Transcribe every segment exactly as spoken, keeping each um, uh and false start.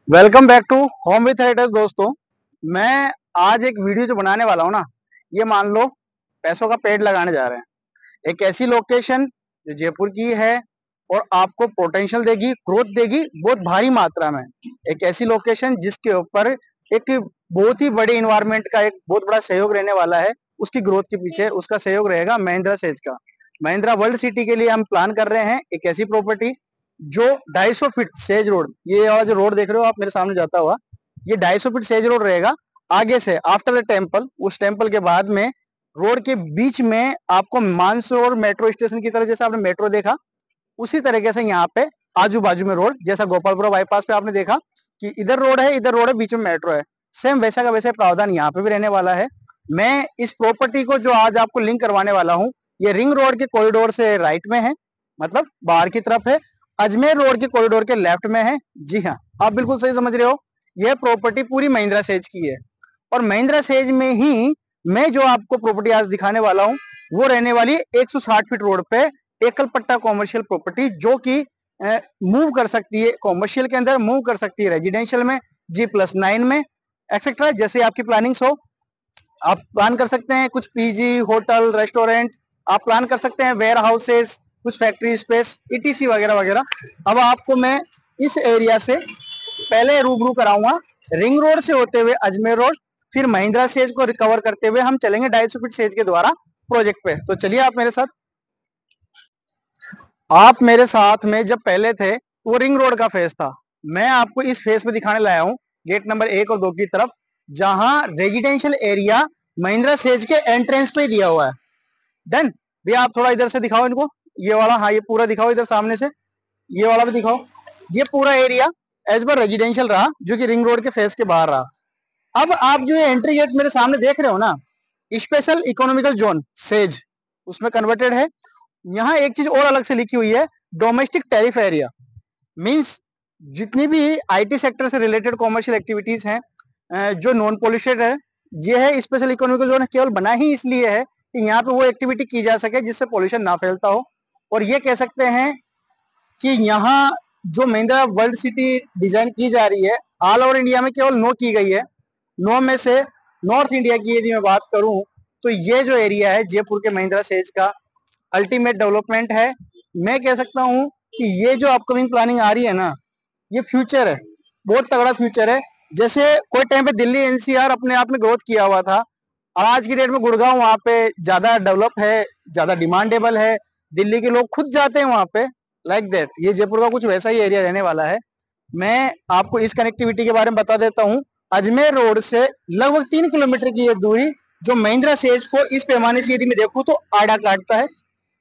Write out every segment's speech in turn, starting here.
Welcome back to home with riders. दोस्तों, मैं आज एक वीडियो जो बनाने वाला हूँ ना, ये मान लो पैसों का पेड़ लगाने जा रहे हैं। एक ऐसी लोकेशन जो जयपुर की है और आपको पोटेंशियल देगी, ग्रोथ देगी बहुत भारी मात्रा में। एक ऐसी लोकेशन जिसके ऊपर एक बहुत ही बड़े इन्वायरमेंट का एक बहुत बड़ा सहयोग रहने वाला है। उसकी ग्रोथ के पीछे उसका सहयोग रहेगा महिंद्रा सेज का। महिंद्रा वर्ल्ड सिटी के लिए हम प्लान कर रहे हैं एक ऐसी प्रॉपर्टी जो दो सौ फीट सेज रोड, ये वाला जो रोड देख रहे हो आप मेरे सामने जाता हुआ, ये दो सौ फीट सेज रोड रहेगा। आगे से आफ्टर द टेम्पल, उस टेम्पल के बाद में रोड के बीच में आपको मानसरोवर मेट्रो स्टेशन की तरह, जैसे आपने मेट्रो देखा उसी तरीके से यहाँ पे आजू बाजू में रोड, जैसा गोपालपुरा बाईपास पे आपने देखा कि इधर रोड है, इधर रोड है, बीच में मेट्रो है, सेम वैसा का वैसा प्रावधान यहाँ पे भी रहने वाला है। मैं इस प्रॉपर्टी को जो आज आपको लिंक करवाने वाला हूँ, ये रिंग रोड के कॉरिडोर से राइट में है, मतलब बाहर की तरफ है। अजमेर रोड के कॉरिडोर के लेफ्ट में है। जी हाँ, आप बिल्कुल सही समझ रहे हो। यह प्रॉपर्टी पूरी महिंद्रा सेज की है और महिंद्रा सेज में ही मैं जो आपको प्रॉपर्टी आज दिखाने वाला हूँ वो रहने वाली है एक सौ साठ फीट रोड पे एकल पट्टा कॉमर्शियल प्रॉपर्टी, जो कि मूव कर सकती है कॉमर्शियल के अंदर, मूव कर सकती है रेजिडेंशियल में, जी प्लस नाइन में, एक्सेट्रा। जैसे आपकी प्लानिंग्स हो, आप प्लान कर सकते हैं कुछ पीजी, होटल, रेस्टोरेंट, आप प्लान कर सकते हैं वेयर हाउसेस, कुछ फैक्ट्री स्पेस, ईटीसी वगैरह वगैरह। अब आपको मैं इस एरिया से पहले रूबरू कराऊंगा रिंग रोड से होते हुए अजमेर रोड, फिर महिंद्रा सेज को रिकवर करते हुए हम चलेंगे ढाई सौ फीट सेज के द्वारा प्रोजेक्ट पे। तो चलिए आप मेरे साथ। आप मेरे साथ में जब पहले थे वो रिंग रोड का फेस था, मैं आपको इस फेस पे दिखाने लाया हूँ गेट नंबर एक और दो की तरफ, जहां रेजिडेंशियल एरिया महिंद्रा सेज के एंट्रेंस पे ही दिया हुआ है। डन। भैया आप थोड़ा इधर से दिखाओ इनको, ये वाला, हाँ ये पूरा दिखाओ इधर सामने से, ये वाला भी दिखाओ। ये पूरा एरिया एज पर रेजिडेंशियल रहा, जो कि रिंग रोड के फेस के बाहर रहा। अब आप जो एंट्री गेट मेरे सामने देख रहे हो ना, स्पेशल इकोनॉमिकल जोन सेज उसमें कन्वर्टेड है। यहाँ एक चीज और अलग से लिखी हुई है, डोमेस्टिक टैरिफ एरिया। मींस जितनी भी आईटी सेक्टर से रिलेटेड कॉमर्शियल एक्टिविटीज हैं जो नॉन पॉल्यूटेड है, ये है स्पेशल इकोनॉमिकल जोन। केवल बना ही इसलिए है कि यहाँ पे वो एक्टिविटी की जा सके जिससे पॉल्यूशन ना फैलता हो। और ये कह सकते हैं कि यहाँ जो महिंद्रा वर्ल्ड सिटी डिजाइन की जा रही है, ऑल ओवर इंडिया में केवल नौ की गई है। नौ में से नॉर्थ इंडिया की यदि मैं बात करूं तो ये जो एरिया है जयपुर के महिंद्रा सेज का अल्टीमेट डेवलपमेंट है। मैं कह सकता हूं कि ये जो अपकमिंग प्लानिंग आ रही है ना, ये फ्यूचर है, बहुत तगड़ा फ्यूचर है। जैसे कोई टाइम पे दिल्ली एनसीआर अपने आप में ग्रोथ किया हुआ था, और आज की डेट में गुड़गांव वहां पे ज्यादा डेवलप है, ज्यादा डिमांडेबल है, दिल्ली के लोग खुद जाते हैं वहां पे, लाइक दैट। ये जयपुर का कुछ वैसा ही एरिया रहने वाला है। मैं आपको इस कनेक्टिविटी के बारे में बता देता हूँ। अजमेर रोड से लगभग तीन किलोमीटर की ये दूरी जो महिंद्रा सेज को इस पैमाने से यदि मैं देखूं तो आड़ा काटता है।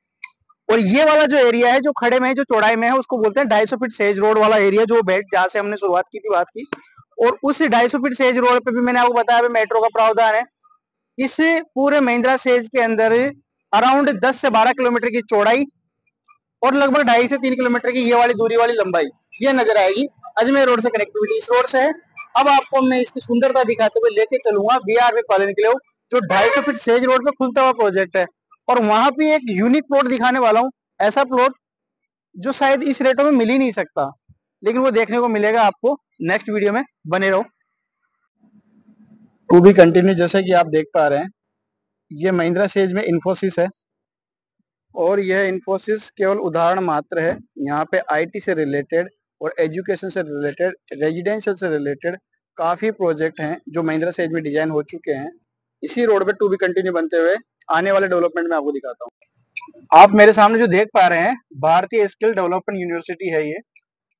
और ये वाला जो एरिया है जो खड़े में है, जो चौड़ाई में है, उसको बोलते हैं ढाई सौ फीट सेज रोड वाला एरिया, जो बेट जहां से हमने शुरुआत की थी बात की। और उस ढाई सौ फीट सेज रोड पे भी मैंने आपको बताया मेट्रो का प्रावधान है। इस पूरे महिंद्रा सेज के अंदर अराउंड दस से बारह किलोमीटर की चौड़ाई और लगभग ढाई से तीन किलोमीटर की ये वाली दूरी वाली लंबाई ये नजर आएगी। अजमेर रोड से कनेक्टिविटी इस रोड से है। अब आपको मैं इसकी सुंदरता दिखाते हुए लेके चलूंगा बीआर में पालन के लिए, जो ढाई सौ फीट सेज रोड पे खुलता हुआ प्रोजेक्ट है। और वहां पे एक यूनिक प्लॉट दिखाने वाला हूँ, ऐसा प्लॉट जो शायद इस रेटों में मिल ही नहीं सकता, लेकिन वो देखने को मिलेगा आपको नेक्स्ट वीडियो में। बने रहो। To be continue. जैसे कि आप देख पा रहे हैं, ये महिंद्रा सेज में इन्फोसिस है और यह इन्फोसिस केवल उदाहरण मात्र है। यहाँ पे आईटी से रिलेटेड और एजुकेशन से रिलेटेड, रेजिडेंशियल से रिलेटेड काफी प्रोजेक्ट हैं जो महिंद्रा सेज में डिजाइन हो चुके हैं। इसी रोड पे टू बी कंटिन्यू बनते हुए आने वाले डेवलपमेंट में आपको दिखाता हूँ। आप मेरे सामने जो देख पा रहे हैं, भारतीय स्किल डेवलपमेंट यूनिवर्सिटी है ये।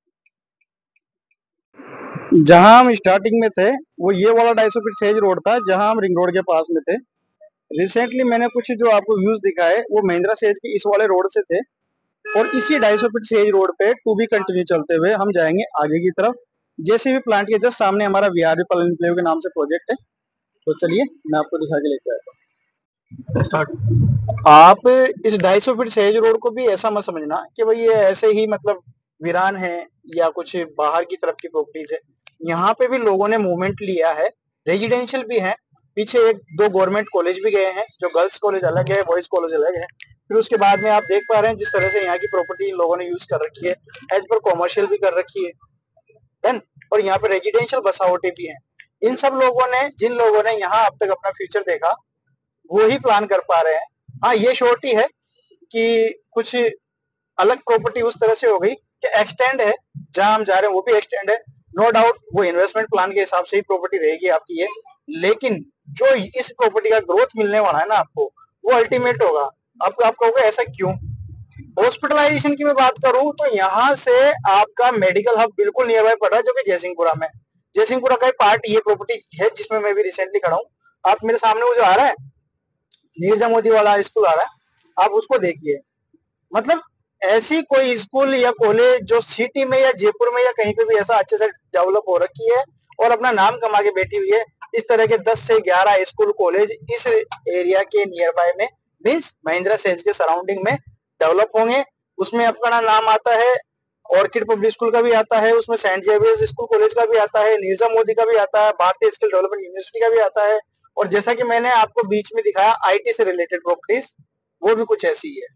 जहां हम स्टार्टिंग में थे वो ये वाला ढाई सौ फीट सेज रोड था, जहां हम रिंग रोड के पास में थे। रिसेंटली मैंने कुछ जो आपको व्यूज दिखाए वो महिंद्रा सेज के इस वाले रोड से थे, और इसी ढाई सौ फीट सेज रोड पे टू बी कंटिन्यू चलते हुए हम जाएंगे आगे की तरफ। जैसे भी प्लांट के जस्ट सामने हमारा वीआरबी पलन प्लेव के नाम से प्रोजेक्ट है। तो चलिए मैं आपको दिखा के लेके आता हूँ। आप इस ढाई सौ फीट सेज रोड को भी ऐसा मत समझना कि भाई ये ऐसे ही मतलब वीरान है या कुछ बाहर की तरफ की प्रॉपर्टीज है। यहाँ पे भी लोगों ने मूवमेंट लिया है, रेजिडेंशियल भी है। पीछे एक दो गवर्नमेंट कॉलेज भी गए हैं, जो गर्ल्स कॉलेज अलग है, बॉयज कॉलेज अलग है। फिर उसके बाद में आप देख पा रहे हैं जिस तरह से यहाँ की प्रॉपर्टी इन लोगों ने यूज कर रखी है, एज पर कॉमर्शियल भी कर रखी है। देन और यहाँ पे रेजिडेंशियल बसावटें भी हैं। इन सब लोगों ने, जिन लोगों ने यहाँ अब तक अपना फ्यूचर देखा, वो ही प्लान कर पा रहे हैं। हाँ, ये श्योरिटी है कि कुछ अलग प्रॉपर्टी उस तरह से हो गई कि एक्सटेंड है, जहां हम जा रहे हैं वो भी एक्सटेंड है। नो डाउट वो इन्वेस्टमेंट प्लान के हिसाब से ही प्रॉपर्टी रहेगी आपकी ये, लेकिन जो इस प्रॉपर्टी का ग्रोथ मिलने वाला है ना आपको, वो अल्टीमेट होगा। आप आप कहोगे ऐसा क्यों? हॉस्पिटलाइजेशन की मैं बात करूं तो यहाँ से आपका मेडिकल हब बिल्कुल नियर बाय पड़ रहा है, जो कि जयसिंहपुरा में। जयसिंहपुरा का पार्ट ये प्रॉपर्टी है जिसमें मैं भी रिसेंटली खड़ा हूँ। आप मेरे सामने वो जो आ रहा है नीरजा मोदी वाला स्कूल आ रहा है, आप उसको देखिए। मतलब ऐसी कोई स्कूल या कॉलेज जो सिटी में या जयपुर में या कहीं पे भी ऐसा अच्छे से डेवलप हो रखी है और अपना नाम कमा के बैठी हुई है, इस तरह के दस से ग्यारह स्कूल कॉलेज इस एरिया के नियर बाय में, मीन्स महिंद्रा सेज के सराउंडिंग में डेवलप होंगे। उसमें अपना नाम आता है, ऑर्किड पब्लिक स्कूल का भी आता है, उसमें सेंट जेवियर्स स्कूल कॉलेज का भी आता है, नीरजा मोदी का भी आता है, भारतीय स्किल डेवलपमेंट यूनिवर्सिटी का भी आता है, और जैसा कि मैंने आपको बीच में दिखाया आईटी से रिलेटेड प्रॉपर्टीज, वो भी कुछ ऐसी ही है।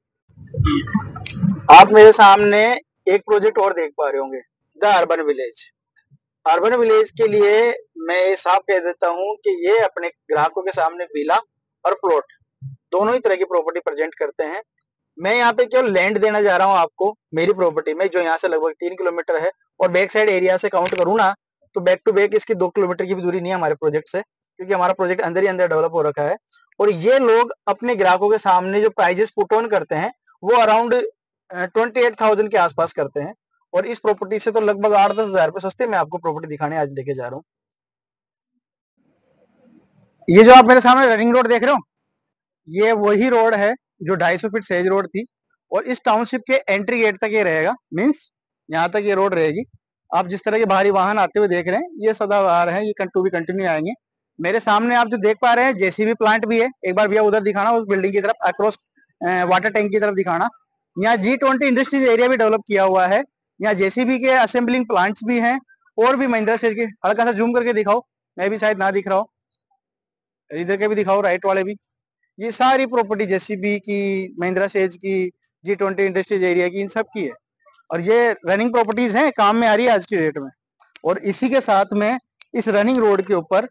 आप मेरे सामने एक प्रोजेक्ट और देख पा रहे होंगे, the urban village. Urban village के लिए मैं साफ कह देता हूं कि ये अपने ग्राहकों के सामने विला और प्लॉट दोनों ही तरह की प्रॉपर्टी प्रेजेंट करते हैं। मैं यहाँ पे केवल लैंड देना जा रहा हूँ आपको मेरी प्रॉपर्टी में, जो यहाँ से लगभग तीन किलोमीटर है, और बैक साइड एरिया से काउंट करूँ ना तो बैक टू बैक इसकी दो किलोमीटर की भी दूरी नहीं है हमारे प्रोजेक्ट से, क्योंकि हमारा प्रोजेक्ट अंदर ही अंदर डेवलप हो रखा है। और ये लोग अपने ग्राहकों के सामने जो प्राइजेस पुट ऑन करते हैं वो अराउंड ट्वेंटी एट थाउजेंड के आसपास करते हैं, और इस प्रॉपर्टी से तो लगभग आठ दस हजार रुपए सस्ते में आपको प्रॉपर्टी दिखाने आज लेके जा रहा हूँ। ये जो आप मेरे सामने रनिंग रोड देख रहे हो, ये वही रोड है जो ढाई सौ फीट सेज रोड थी, और इस टाउनशिप के एंट्री गेट तक ये रहेगा, मीन्स यहाँ तक ये रोड रहेगी। आप जिस तरह के भारी वाहन आते हुए देख रहे हैं ये सदाबहार है, ये टू भी कंटिन्यू आएंगे। मेरे सामने आप जो देख पा रहे हैं जेसीबी प्लांट भी है। एक बार भैया उधर दिखाना, उस बिल्डिंग की तरफ अक्रॉस वाटर टैंक की तरफ दिखाना। यहाँ जी ट्वेंटी इंडस्ट्रीज एरिया भी डेवलप किया हुआ है। यहाँ जेसीबी के असेंबलिंग प्लांट्स भी हैं, और भी महिंद्रा सेज के। हल्का सा जूम करके दिखाओ, मैं भी शायद ना दिख रहा हूँ, इधर के भी दिखाओ, राइट वाले भी। ये सारी प्रॉपर्टी जेसीबी की, महिंद्रा सेज की, जी ट्वेंटी इंडस्ट्रीज एरिया की, इन सब की है, और ये रनिंग प्रॉपर्टीज हैं, काम में आ रही है आज की डेट में। और इसी के साथ में इस रनिंग रोड के ऊपर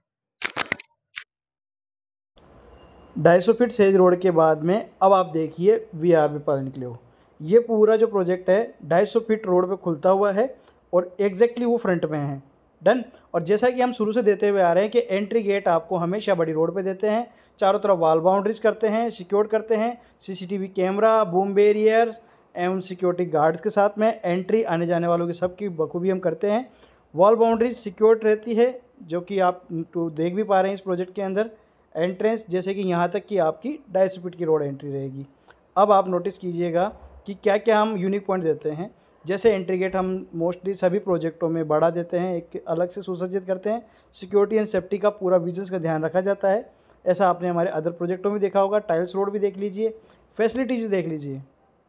ढाई सौ फीट सेज रोड के बाद में अब आप देखिए वीआरबी पर निकले हो। ये पूरा जो प्रोजेक्ट है ढाई सौ फीट रोड पे खुलता हुआ है, और एग्जैक्टली वो फ्रंट में है। डन। और जैसा कि हम शुरू से देते हुए आ रहे हैं कि एंट्री गेट आपको हमेशा बड़ी रोड पे देते हैं, चारों तरफ वॉल बाउंड्रीज करते हैं, सिक्योर करते हैं, सीसीटीवी कैमरा, बूम बैरियर एवं सिक्योरिटी गार्ड्स के साथ में एंट्री आने जाने वालों की सबकी बखूबी हम करते हैं। वॉल बाउंड्रीज सिक्योर्ड रहती है, जो कि आप तो देख भी पा रहे हैं इस प्रोजेक्ट के अंदर। एंट्रेंस जैसे कि यहाँ तक कि आपकी ढाई सौ फीट की रोड एंट्री रहेगी। अब आप नोटिस कीजिएगा कि क्या क्या हम यूनिक पॉइंट देते हैं। जैसे एंट्री गेट हम मोस्टली सभी प्रोजेक्टों में बढ़ा देते हैं, एक अलग से सुसज्जित करते हैं। सिक्योरिटी एंड सेफ्टी का पूरा विजन्स का ध्यान रखा जाता है। ऐसा आपने हमारे अदर प्रोजेक्टों में देखा होगा। टाइल्स रोड भी देख लीजिए, फैसिलिटीज़ देख लीजिए,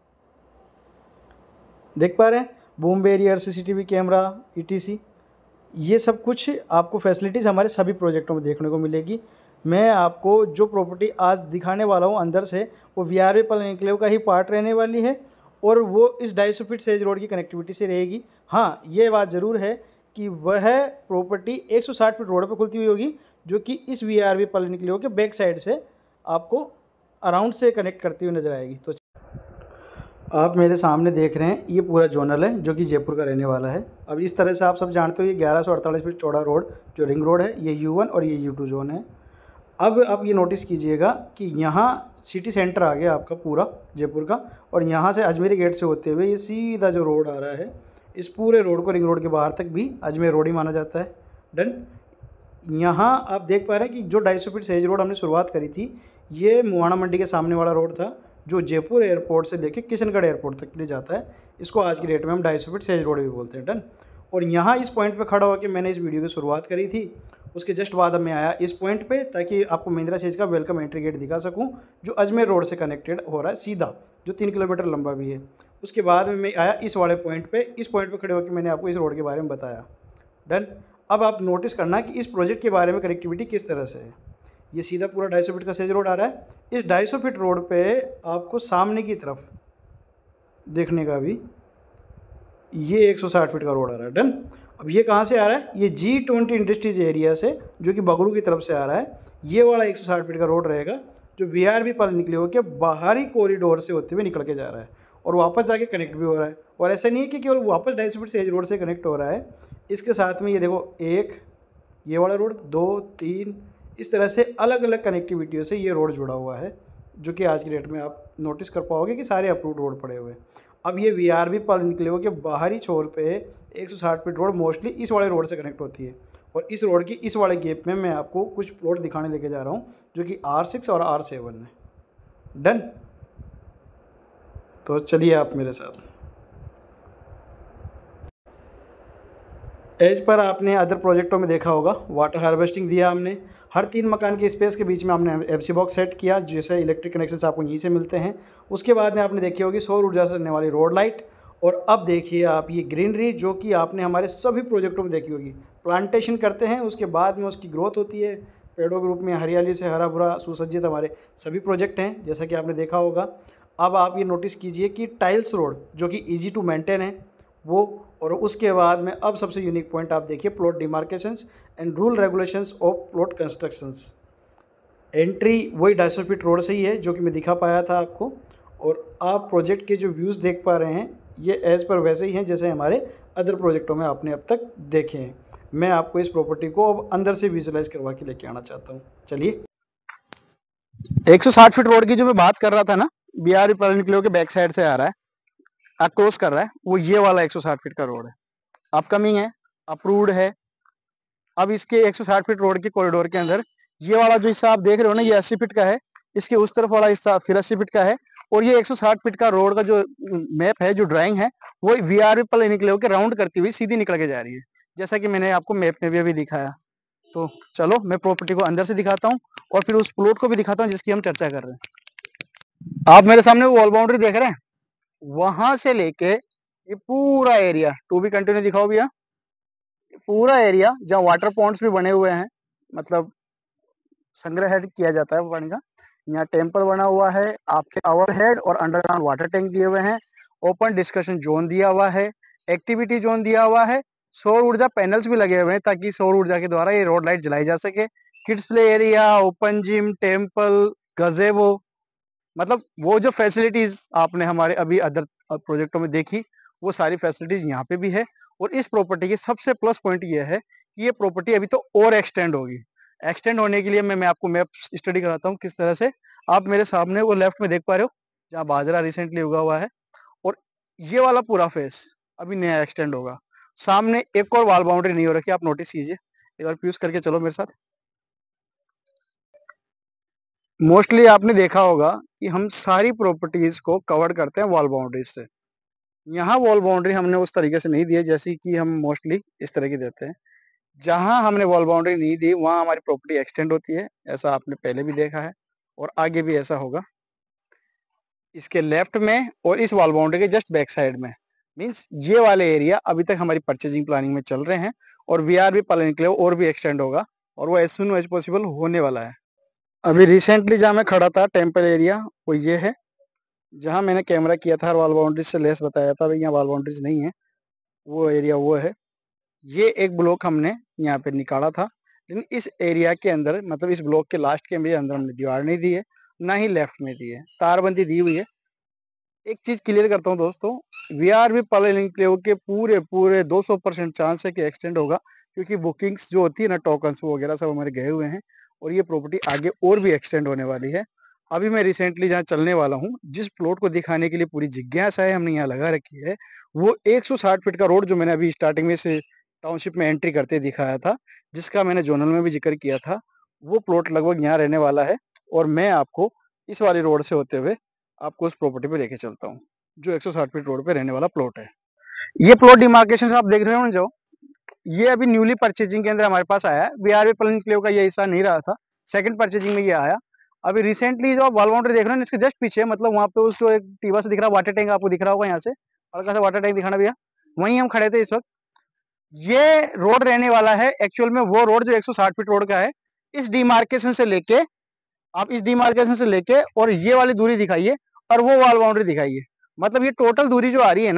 देख पा रहे हैं, boom barrier, CCTV camera, ETC, ये सब कुछ आपको फैसिलिटीज़ हमारे सभी प्रोजेक्टों में देखने को मिलेगी। मैं आपको जो प्रॉपर्टी आज दिखाने वाला हूँ अंदर से, वो वीआरबी पल एन्क्लेव का ही पार्ट रहने वाली है, और वो इस ढाई सौ फीट सेज रोड की कनेक्टिविटी से रहेगी। हाँ, ये बात ज़रूर है कि वह प्रॉपर्टी एक सौ साठ फीट रोड पर खुलती हुई होगी, जो कि इस वीआरबी पल एन्क्लेव के बैक साइड से आपको अराउंड से कनेक्ट करती हुई नजर आएगी। तो आप मेरे सामने देख रहे हैं ये पूरा जोनल है, जो कि जयपुर का रहने वाला है। अब इस तरह से आप सब जानते हो ये ग्यारह सौ अड़तालीस फीट चौड़ा रोड जो रिंग रोड है, ये यू वन और ये यू टू जोन है। अब आप ये नोटिस कीजिएगा कि यहाँ सिटी सेंटर आ गया आपका पूरा जयपुर का, और यहाँ से अजमेरी गेट से होते हुए ये सीधा जो रोड आ रहा है, इस पूरे रोड को रिंग रोड के बाहर तक भी अजमेर रोड ही माना जाता है। डन। यहाँ आप देख पा रहे हैं कि जो ढाई सौ फीट सेज रोड हमने शुरुआत करी थी, ये मुहाना मंडी के सामने वाला रोड था, जो जयपुर एयरपोर्ट से लेकर किशनगढ़ एयरपोर्ट तक के लिए जाता है। इसको आज की डेट में हम ढाई सौ फीट सेज रोड भी बोलते हैं। डन। और यहाँ इस पॉइंट पे खड़ा होकर मैंने इस वीडियो की शुरुआत करी थी, उसके जस्ट बाद अब मैं आया इस पॉइंट पे, ताकि आपको महिंद्रा सेज का वेलकम एंट्री गेट दिखा सकूं, जो अजमेर रोड से कनेक्टेड हो रहा है सीधा, जो तीन किलोमीटर लंबा भी है। उसके बाद में मैं आया इस वाले पॉइंट पे, इस पॉइंट पे खड़े होकर मैंने आपको इस रोड के बारे में बताया। डन। अब आप नोटिस करना कि इस प्रोजेक्ट के बारे में कनेक्टिविटी किस तरह से है। ये सीधा पूरा ढाई सौ फीट का सेज रोड आ रहा है। इस ढाई सौ फीट रोड पे आपको सामने की तरफ देखने का भी ये एक सौ साठ फीट का रोड आ रहा है। डन। अब ये कहाँ से आ रहा है? ये जी ट्वेंटी इंडस्ट्रीज एरिया से, जो कि बगरू की तरफ से आ रहा है। ये वाला एक सौ साठ फीट का रोड रहेगा जो वी आर बी पर निकले होकर बाहरी कॉरिडोर से होते हुए निकल के जा रहा है और वापस जाके कनेक्ट भी हो रहा है। और ऐसा नहीं है कि केवल वापस ढाई सौ फीट से एज रोड से कनेक्ट हो रहा है, इसके साथ में ये देखो एक ये वाला रोड, दो, तीन, इस तरह से अलग अलग कनेक्टिविटियों से ये रोड जुड़ा हुआ है, जो कि आज की डेट में आप नोटिस कर पाओगे कि सारे अप्रूव्ड रोड पड़े हुए हैं। अब ये वी आर बी पर निकले हुए कि बाहरी छोर पे एक सौ साठ फीट रोड मोस्टली इस वाले रोड से कनेक्ट होती है और इस रोड की इस वाले गैप में मैं आपको कुछ प्लॉट दिखाने लेके जा रहा हूँ जो कि आर सिक्स और आर सेवन है। डन। तो चलिए आप मेरे साथ। एज पर आपने अदर प्रोजेक्टों में देखा होगा, वाटर हार्वेस्टिंग दिया हमने, हर तीन मकान के स्पेस के बीच में हमने एफसी बॉक्स सेट किया, जैसे इलेक्ट्रिक कनेक्शन आपको यहीं से मिलते हैं। उसके बाद में आपने देखी होगी सौर ऊर्जा से चलने वाली रोड लाइट। और अब देखिए आप ये ग्रीनरी, जो कि आपने हमारे सभी प्रोजेक्टों में देखी होगी। प्लांटेशन करते हैं, उसके बाद में उसकी ग्रोथ होती है, पेड़ों के रूप में हरियाली से हरा भरा सुसज्जित हमारे सभी प्रोजेक्ट हैं, जैसा कि आपने देखा होगा। अब आप ये नोटिस कीजिए कि टाइल्स रोड, जो कि ईजी टू मेंटेन है वो, और उसके बाद में अब सबसे यूनिक पॉइंट आप देखिए, plot demarcations and rule regulations of plot constructions. Entry वही ढाई सौ फीट रोड से ही है जो कि मैं दिखा पाया था आपको, और आप प्रोजेक्ट के जो व्यूज़ देख पा रहे हैं ये एज़ पर वैसे ही हैं जैसे हमारे अदर प्रोजेक्टों में आपने अब तक देखे हैं। मैं आपको इस प्रॉपर्टी को अब अंदर से विजुलाइज करवा के लेके आना चाहता हूँ। चलिए। एक सौ साठ फीट रोड की जो मैं बात कर रहा था ना, बी आर बी निकले के बैक साइड से आ रहा है, अक्रॉस कर रहा है, वो ये वाला एक सौ साठ फीट का रोड है। अपकमिंग है, अप्रूव्ड है। अब इसके एक सौ साठ फीट रोड के कॉरिडोर के अंदर ये वाला जो हिस्सा आप देख रहे हो ना, ये अस्सी फीट का है। इसके उस तरफ वाला हिस्सा फिर अस्सी फीट का है। और ये एक सौ साठ फीट का रोड का जो मैप है, जो ड्राइंग है, वो वी आर पल निकले होकर राउंड करती हुई सीधी निकल के जा रही है, जैसा कि मैंने आपको मैप में भी अभी दिखाया। तो चलो मैं प्रॉपर्टी को अंदर से दिखाता हूँ और फिर उस प्लॉट को भी दिखाता हूँ जिसकी हम चर्चा कर रहे हैं। आप मेरे सामने वॉल बाउंड्री देख रहे हैं, वहां से लेके ये पूरा एरिया, टू बी कंटिन्यू दिखाओ भैया, पूरा एरिया जहाँ वाटर पॉन्ड्स भी बने हुए हैं, मतलब संग्रह किया जाता है पानी का। यहाँ टेम्पल बना हुआ है, आपके ओवरहेड और अंडरग्राउंड वाटर टैंक दिए हुए हैं, ओपन डिस्कशन जोन दिया हुआ है, एक्टिविटी जोन दिया हुआ है, सौर ऊर्जा पैनल्स भी लगे हुए हैं ताकि सौर ऊर्जा के द्वारा ये रोड लाइट जलाई जा सके, kids play area, open gym, temple, gazebo, मतलब वो जो फैसिलिटीज आपने हमारे अभी अदर प्रोजेक्टों में देखी, वो सारी फैसिलिटीज यहाँ पे भी है। और इस प्रॉपर्टी की सबसे प्लस पॉइंट ये है कि ये प्रॉपर्टी अभी तो और एक्सटेंड होगी। एक्सटेंड होने के लिए मैं मैं आपको मैप स्टडी कराता हूँ किस तरह से। आप मेरे सामने वो लेफ्ट में देख पा रहे हो जहाँ बाजरा रिसेंटली उगा हुआ है, और ये वाला पूरा फेस अभी नया एक्सटेंड होगा। सामने एक और वॉल बाउंड्री नहीं हो रखी, आप नोटिस कीजिए, एक बार फ्यूज करके चलो मेरे साथ। मोस्टली आपने देखा होगा कि हम सारी प्रॉपर्टीज को कवर करते हैं वॉल बाउंड्रीज से। यहाँ वॉल बाउंड्री हमने उस तरीके से नहीं दी है जैसी कि हम मोस्टली इस तरह की देते हैं। जहां हमने वॉल बाउंड्री नहीं दी वहां हमारी प्रॉपर्टी एक्सटेंड होती है, ऐसा आपने पहले भी देखा है और आगे भी ऐसा होगा। इसके लेफ्ट में और इस वॉल बाउंड्री के जस्ट बैक साइड में, मींस ये वाले एरिया अभी तक हमारी परचेजिंग प्लानिंग में चल रहे हैं और वी आर भी प्लान निकले और भी एक्सटेंड होगा और वो एज सुन एज पॉसिबल होने वाला है। अभी रिसेंटली जहाँ मैं खड़ा था टेम्पल एरिया, वो ये है जहाँ मैंने कैमरा किया था, वॉल बाउंड्रीज से लेस बताया था, यहाँ वॉल बाउंड्रीज नहीं है, वो एरिया वो है। ये एक ब्लॉक हमने यहाँ पे निकाला था, लेकिन इस एरिया के अंदर, मतलब इस ब्लॉक के लास्ट के अंदर हमने दीवार नहीं दी है, ना ही लेफ्ट में दी है, तारबंदी दी हुई है। एक चीज क्लियर करता हूँ दोस्तों, वी आर भी पल के पूरे पूरे दो सौ परसेंट चांस है कि एक्सटेंड होगा, क्योंकि बुकिंग्स जो होती है ना, टोकन्स वगैरह सब हमारे गए हुए हैं और ये प्रॉपर्टी आगे और भी एक्सटेंड होने वाली है। अभी मैं रिसेंटली जहाँ चलने वाला हूँ, जिस प्लॉट को दिखाने के लिए पूरी जिज्ञासा है हमने यहाँ लगा रखी है, वो एक सौ साठ फीट का रोड जो मैंने अभी स्टार्टिंग में से टाउनशिप में एंट्री करते दिखाया था, जिसका मैंने जोनल में भी जिक्र किया था, वो प्लॉट लगभग यहाँ रहने वाला है। और मैं आपको इस वाली रोड से होते हुए आपको उस प्रॉपर्टी पे लेके चलता हूँ जो एक सौ साठ फीट रोड पे रहने वाला प्लॉट है। ये प्लॉट डिमार्केशन आप देख रहे हो जो, ये अभी न्यूली परचेजिंग के अंदर हमारे पास आया है। बीआरबी प्लान का ये हिस्सा नहीं रहा था, सेकंड परचेजिंग में ये आया। अभी रिसेंटली जो आप वॉल बाउंड्री देख रहे हो इसके जस्ट पीछे, मतलब वहाँ पे उस जो एक टीवा से दिख रहा वाटर टैंक आपको दिख रहा होगा, यहाँ से हल्का सा वाटर टैंक दिखाना भैया, वहीं हम खड़े थे इस वक्त। ये रोड रहने वाला है एक्चुअल में वो रोड जो एक सौ साठ फीट रोड का है। इस डिमार्केशन से लेके, आप इस डिमार्केशन से लेके और ये वाली दूरी दिखाइए और वो वॉल बाउंड्री दिखाइए, मतलब ये टोटल दूरी जो आ रही है ना,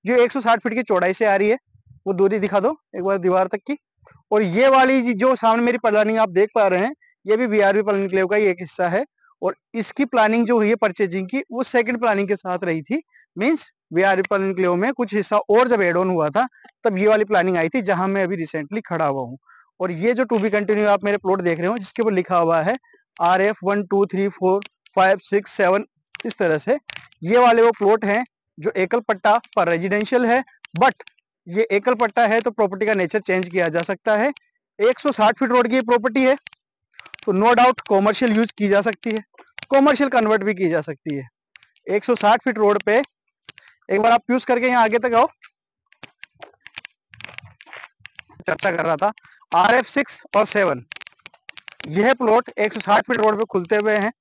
जो एक सौ साठ फीट की चौड़ाई से आ रही है, वो दूरी दिखा दो एक बार दीवार तक की। और ये वाली जो सामने मेरी प्लानिंग आप देख पा रहे हैं, ये भी वीआरवी प्लानिंग क्लेव का ही एक हिस्सा है। और इसकी प्लानिंग जो हुई है परचेजिंग की, वो सेकंड प्लानिंग के साथ रही थी। मींस वीआरवी प्लानिंग क्लेव में कुछ हिस्सा और जब एड ऑन हुआ था, तब ये वाली प्लानिंग आई थी, जहां मैं अभी रिसेंटली खड़ा हुआ हूँ। और ये जो टू बी कंटिन्यू आप मेरे प्लॉट देख रहे हो, जिसके ऊपर लिखा हुआ है R F one two three four five six seven, इस तरह से ये वाले वो प्लॉट हैं जो एकल पट्टा पर रेजिडेंशियल है। बट ये एकल पट्टा है तो प्रॉपर्टी का नेचर चेंज किया जा सकता है। एक सौ साठ फीट रोड की प्रॉपर्टी है, तो नो डाउट कॉमर्शियल यूज की जा सकती है, कॉमर्शियल कन्वर्ट भी की जा सकती है। एक सौ साठ फीट रोड पे एक बार आप यूज करके यहाँ आगे तक आओ, चर्चा कर रहा था आर एफ सिक्स और सेवन, यह प्लॉट एक सौ साठ फीट रोड पे खुलते हुए हैं।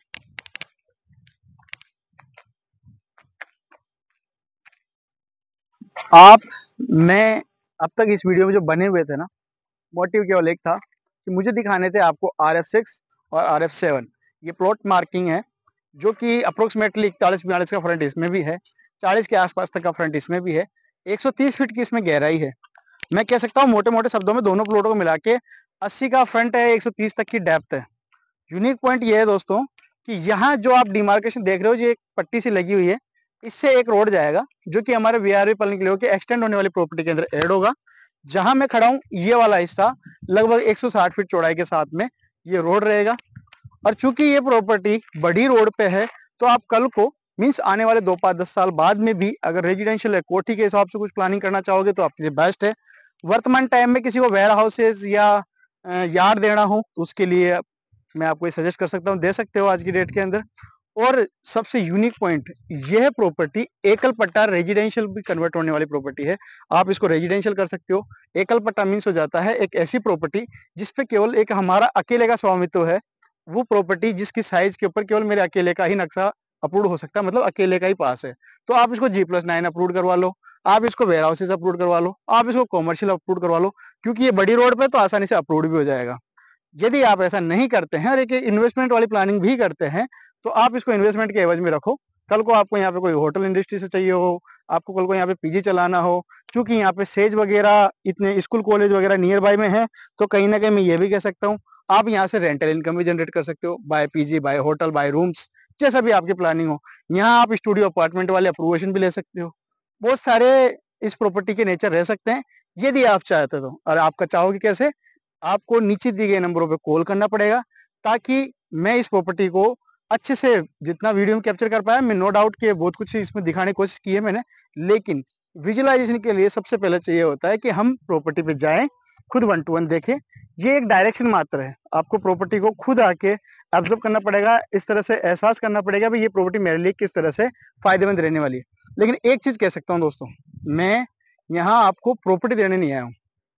आप मैं अब तक इस वीडियो में जो बने हुए थे ना, मोटिव केवल एक था कि मुझे दिखाने थे आपको आर एफ सिक्स और आर एफ सेवन। ये प्लॉट मार्किंग है जो कि अप्रोक्सीमेटली इकतालीस बयालीस का फ्रंट इसमें भी है, चालीस के आसपास तक का फ्रंट इसमें भी है, एक सौ तीस फीट की इसमें गहराई है। मैं कह सकता हूँ मोटे मोटे शब्दों में दोनों प्लॉटों को मिला के अस्सी का फ्रंट है, एक सौ तीस तक की डेप्थ है। यूनिक पॉइंट ये है दोस्तों कि यहाँ जो आप डिमार्केशन देख रहे हो, जो एक पट्टी सी लगी हुई है, इससे एक रोड जाएगा जो कि हमारे वीआरवी प्लानिंग क्लेव के एक्सटेंड होने वाली प्रॉपर्टी के अंदर ऐड होगा। जहां मैं खड़ा हूं, ये वाला हिस्सा लगभग एक सौ साठ फीट चौड़ाई के साथ में ये रोड रहेगा। और चूंकि ये प्रॉपर्टी बड़ी रोड पे है, तो आप कल को मींस आने वाले दो पांच दस साल बाद में भी अगर रेजिडेंशियल है, कोठी के हिसाब से कुछ प्लानिंग करना चाहोगे तो आपके लिए बेस्ट है। वर्तमान टाइम में किसी को वेयर हाउसेज या यार्ड देना हो तो उसके लिए मैं आपको ये सजेस्ट कर सकता हूँ, दे सकते हो आज की डेट के अंदर। और सबसे यूनिक पॉइंट, यह प्रॉपर्टी एकल पट्टा रेजिडेंशियल भी कन्वर्ट होने वाली प्रॉपर्टी है। आप इसको रेजिडेंशियल कर सकते हो। एकल पट्टा मीन्स हो जाता है एक ऐसी प्रॉपर्टी जिसपे केवल एक हमारा अकेले का स्वामित्व है। वो प्रॉपर्टी जिसकी साइज के ऊपर केवल मेरे अकेले का ही नक्शा अप्रूव हो सकता है, मतलब अकेले का ही पास है। तो आप इसको जी प्लस नाइन अप्रूव करवा लो, आप इसको वेयर हाउसेज अप्रूव करवा लो, आप इसको कॉमर्शियल अप्रूव करवा लो, क्योंकि ये बड़ी रोड पे तो आसानी से अप्रूव भी हो जाएगा। यदि आप ऐसा नहीं करते हैं और एक इन्वेस्टमेंट वाली प्लानिंग भी करते हैं, तो आप इसको इन्वेस्टमेंट के एवज में रखो। कल को आपको यहाँ पे कोई होटल इंडस्ट्री से चाहिए हो, आपको कल को यहाँ पे पीजी चलाना हो, क्योंकि यहाँ पे सेज वगैरह इतने स्कूल कॉलेज वगैरह नियर बाय में है, तो कहीं ना कहीं मैं ये भी कह सकता हूँ आप यहाँ से रेंटल इनकम भी जनरेट कर सकते हो, by PG, by hotel, by rooms, जैसा भी आपकी प्लानिंग हो। यहाँ आप स्टूडियो अपार्टमेंट वाले अप्रूवेशन भी ले सकते हो। बहुत सारे इस प्रॉपर्टी के नेचर रह सकते हैं यदि आप चाहते तो। और आपका चाहोगे कैसे, आपको नीचे दिए गए नंबरों पे कॉल करना पड़ेगा, ताकि मैं इस प्रॉपर्टी को अच्छे से जितना वीडियो में कैप्चर कर पाया। मैं नो डाउट कि बहुत कुछ इसमें दिखाने की कोशिश की है मैंने, लेकिन विजुअलाइजेशन के लिए सबसे पहले चाहिए होता है कि हम प्रॉपर्टी पे जाएं, खुद वन टू वन देखें। ये एक डायरेक्शन मात्र है, आपको प्रॉपर्टी को खुद आके ऑब्जर्व करना पड़ेगा, इस तरह से एहसास करना पड़ेगा भाई ये प्रॉपर्टी मेरे लिए किस तरह से फायदेमंद रहने वाली है। लेकिन एक चीज कह सकता हूँ दोस्तों, मैं यहाँ आपको प्रॉपर्टी देने नहीं आया हूँ,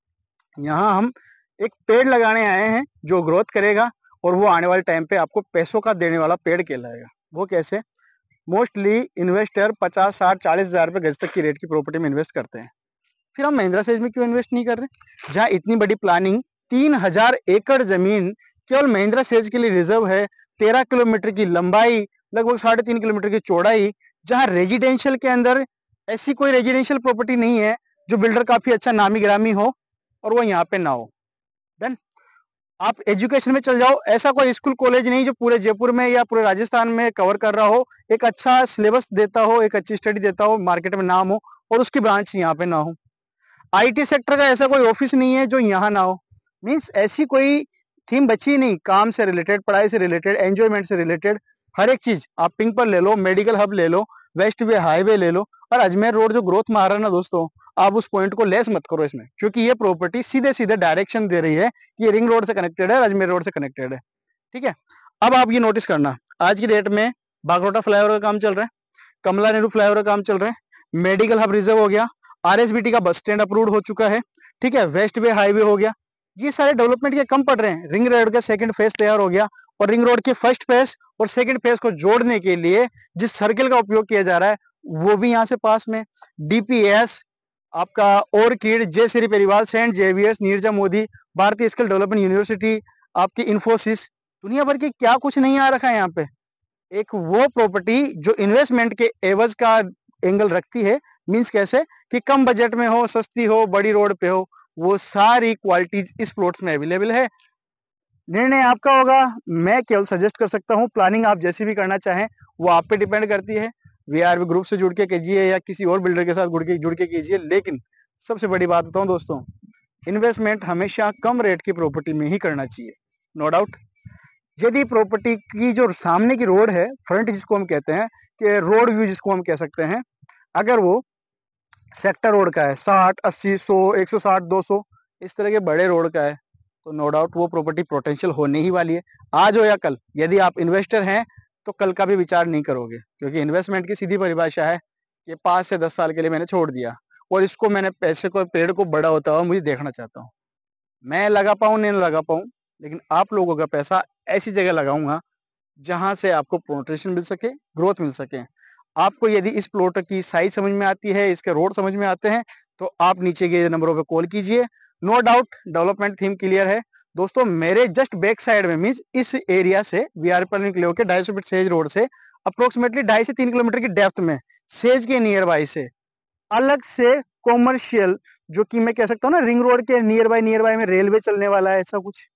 यहाँ हम एक पेड़ लगाने आए हैं जो ग्रोथ करेगा और वो आने वाले टाइम पे आपको पैसों का देने वाला पेड़ कहलाएगा। वो कैसे, मोस्टली इन्वेस्टर पचास साठ चालीस हजार रुपए गज तक की रेट की प्रॉपर्टी में इन्वेस्ट करते हैं, फिर हम महिंद्रा सेज में क्यों इन्वेस्ट नहीं कर रहे, जहाँ इतनी बड़ी प्लानिंग, तीन हजार एकड़ जमीन केवल महिंद्रा सेज के लिए रिजर्व है, तेरह किलोमीटर की लंबाई, लगभग साढ़े तीन किलोमीटर की चौड़ाई, जहाँ रेजिडेंशियल के अंदर ऐसी कोई रेजिडेंशियल प्रॉपर्टी नहीं है जो बिल्डर काफी अच्छा नामी गिरामी हो और वो यहाँ पे ना हो। देन आप एजुकेशन में चल जाओ, ऐसा कोई स्कूल कॉलेज नहीं जो पूरे जयपुर में या पूरे राजस्थान में कवर कर रहा हो, एक अच्छा सिलेबस देता हो, एक अच्छी स्टडी देता हो, मार्केट में नाम हो और उसकी ब्रांच यहाँ पे ना हो। आईटी सेक्टर का ऐसा कोई ऑफिस नहीं है जो यहाँ ना हो। मीन्स ऐसी कोई थीम बची नहीं, काम से रिलेटेड, पढ़ाई से रिलेटेड, एंजॉयमेंट से रिलेटेड हर एक चीज। आप पिंक पर ले लो, मेडिकल हब ले लो, वेस्ट वे हाईवे ले लो, और अजमेर रोड जो ग्रोथ मार रहा है ना दोस्तों, आप उस पॉइंट को लेस मत करो इसमें, क्योंकि ये प्रॉपर्टी सीधे सीधे डायरेक्शन दे रही है कि ये रिंग रोड से कनेक्टेड है, अजमेर रोड से कनेक्टेड है। ठीक है, अब आप ये नोटिस करना, आज की डेट में बागरोटा फ्लाईओवर का काम चल रहा है, कमला नेहरू फ्लाईओवर का काम चल रहा है, मेडिकल हब रिजर्व हो गया, आरएसबीटी का बस स्टैंड अप्रूव हो चुका है, ठीक है, वेस्ट वे हाईवे हो गया। ये सारे डेवलपमेंट के कम पड़ रहे हैं। रिंग रोड का सेकंड फेज तैयार हो गया और रिंग रोड के फर्स्ट फेज और सेकंड फेज को जोड़ने के लिए जिस सर्किल का उपयोग किया जा रहा है वो भी यहाँ से पास में। डीपीएस, आपका ऑर्किड, जय श्री परिवार, सेंट जेवियर्स, नीरजा मोदी, भारतीय स्किल डेवलपमेंट यूनिवर्सिटी, आपकी इंफोसिस, दुनिया भर की क्या कुछ नहीं आ रखा है यहाँ पे। एक वो प्रॉपर्टी जो इन्वेस्टमेंट के एवज का एंगल रखती है, मीन्स कैसे कि कम बजट में हो, सस्ती हो, बड़ी रोड पे हो, वो सारी क्वालिटीज इस प्लॉट्स में अवेलेबल है। निर्णय आपका होगा, मैं केवल सजेस्ट कर सकता हूँ। प्लानिंग आप जैसी भी करना चाहें वो आप पे डिपेंड करती है। वीआरवी ग्रुप से जुड़ के कीजिए या किसी और बिल्डर के साथ जुड़ के जुड़ के कीजिए। लेकिन सबसे बड़ी बात बताऊं दोस्तों, इन्वेस्टमेंट हमेशा कम रेट की प्रॉपर्टी में ही करना चाहिए। नो डाउट, यदि प्रॉपर्टी की जो सामने की रोड है, फ्रंट जिसको हम कहते हैं, कि रोड व्यू जिसको हम कह सकते हैं, अगर वो सेक्टर रोड का है, साठ अस्सी सौ एक सौ साठ दो सौ इस तरह के बड़े रोड का है, तो नो डाउट वो प्रॉपर्टी पोटेंशियल होने ही वाली है। आज हो या कल, यदि आप इन्वेस्टर हैं तो कल का भी विचार नहीं करोगे, क्योंकि इन्वेस्टमेंट की सीधी परिभाषा है कि पाँच से दस साल के लिए मैंने छोड़ दिया और इसको मैंने पैसे को, पेड़ को बड़ा होता हुआ मुझे देखना चाहता हूँ। मैं लगा पाऊँ नहीं लगा पाऊँ, लेकिन आप लोगों का पैसा ऐसी जगह लगाऊंगा जहां से आपको पोटेंशियल मिल सके, ग्रोथ मिल सके। आपको यदि इस प्लॉट की साइज समझ में आती है, इसके रोड समझ में आते हैं, तो आप नीचे के नंबरों पे कॉल कीजिए। No doubt development theme clear है दोस्तों। मेरे जस्ट बैक साइड में, मींस इस एरिया से वीआर पर निकले होकर ढाई सौ फीट सेज रोड से अप्रोक्सीमेटली ढाई से तीन किलोमीटर की डेप्थ में, सेज के नियर बाई से अलग से कॉमर्शियल, जो कि मैं कह सकता हूँ ना, रिंग रोड के नियर बाय नियर बाय में रेलवे चलने वाला है, ऐसा कुछ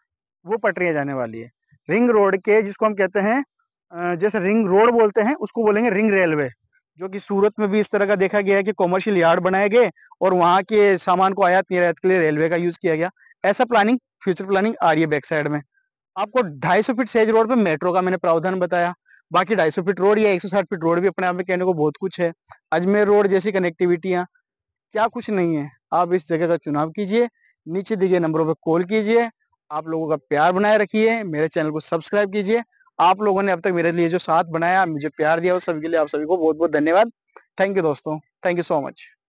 वो पटरियां जाने वाली है। रिंग रोड के जिसको हम कहते हैं, जैसे रिंग रोड बोलते हैं उसको बोलेंगे रिंग रेलवे, जो कि सूरत में भी इस तरह का देखा गया है कि कॉमर्शियल यार्ड बनाए गए और वहां के सामान को आयात निर्यात के लिए रेलवे का यूज किया गया। ऐसा प्लानिंग, फ्यूचर प्लानिंग आ रही है बैक साइड में। आपको ढाई सौ फीट सेज रोड पे मेट्रो का मैंने प्रावधान बताया। बाकी ढाई सौ फीट रोड या एक सौ साठ फीट रोड भी अपने आप में कहने को बहुत कुछ है। अजमेर रोड जैसी कनेक्टिविटियां क्या कुछ नहीं है। आप इस जगह का चुनाव कीजिए, नीचे दिए गए नंबरों पर कॉल कीजिए। आप लोगों का प्यार बनाए रखिए, मेरे चैनल को सब्सक्राइब कीजिए। आप लोगों ने अब तक मेरे लिए जो साथ बनाया, मुझे प्यार दिया, उस सभी के लिए आप सभी को बहुत बहुत धन्यवाद। थैंक यू दोस्तों, थैंक यू सो मच।